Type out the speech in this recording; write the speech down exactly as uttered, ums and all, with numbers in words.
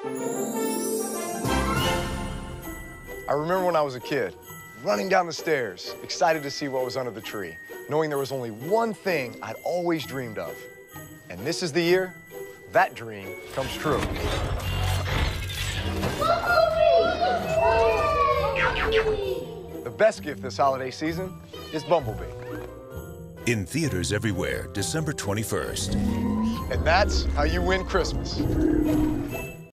I remember when I was a kid, running down the stairs, excited to see what was under the tree, knowing there was only one thing I'd always dreamed of. And this is the year that dream comes true. The best gift this holiday season is Bumblebee. In theaters everywhere, December twenty-first. And that's how you win Christmas.